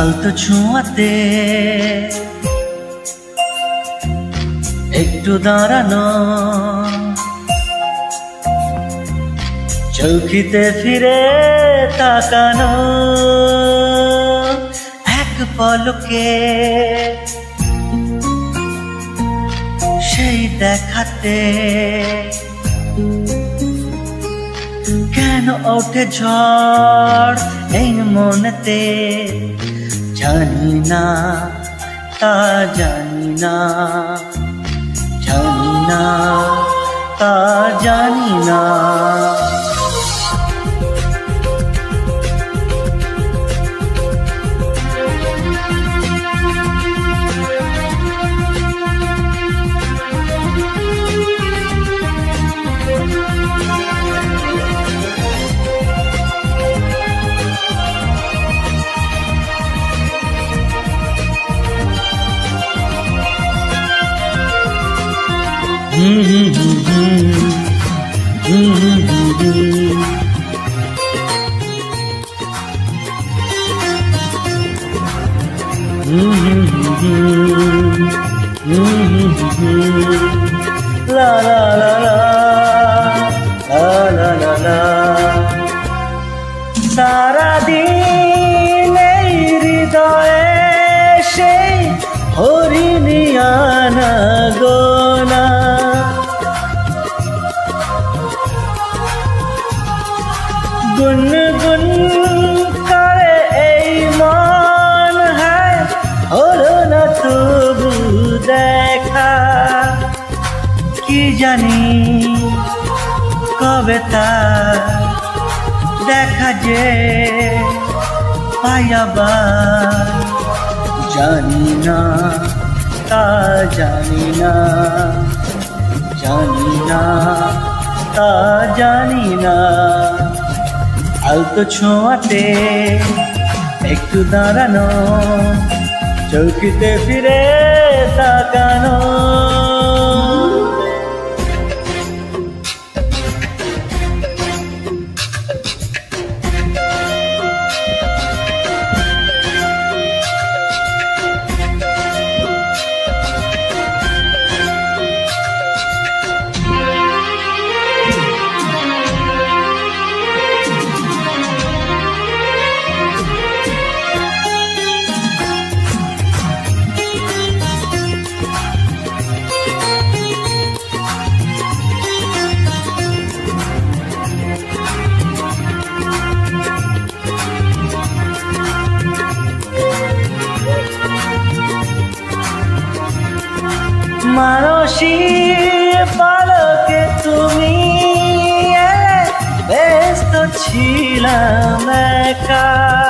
আলতো ছোঁয়াতে একটু দাঁড়ানো, চৌকিতে ফিরে তাকানো, এক পলকে সেই দেখাতে কেন ওঠে ঝড় এই মনেতে, জানি না তা জানি না, জানি না তা জানি না। La la la la la la la, সারা দিন এই হৃদয়ে সেই হরিণী আনা গোনা, গুনগুন করে এই মন, হ্যাঁ হলো না তবু দেখা, কি জানি কবে তা দেখা যে পাই আবার, জানি না তা জানি না, জানি না তা জানি না। আলতো ছোঁয়াতে একটু দাঁড়ানো, চৌকিতে ফিরে তাকানো, মানসী পালকে তুমি ব্যস্ত ছিলাম একা,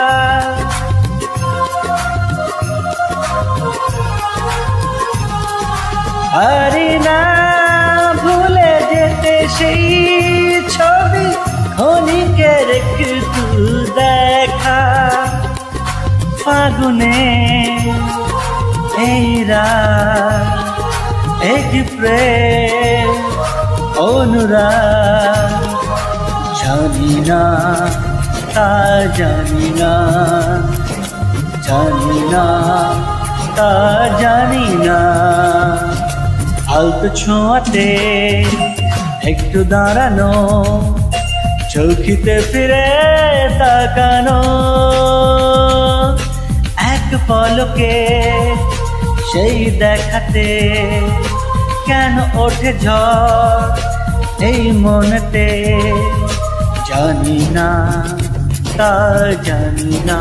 পারি না ভুলে যেতে সেই ছবি ক্ষণিকের একটু দেখা, ফাগুনে এই রাত এক প্রেম অনুরাগ, জানি না তা জানি না, জানি না তা জানি না। আলতো ছোঁয়াতে একটু দাঁড়ানো, চৌকিতে ফিরে তাকানো, এক পলকে সেই দেখাতে কেন ওঠে ঝড় এই মনেতে, জানি না তা জানি না,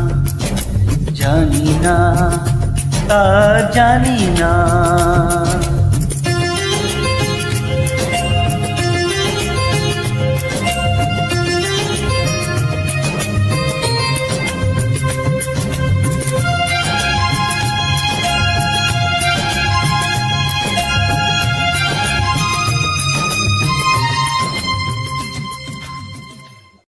জানি না তা জানি না।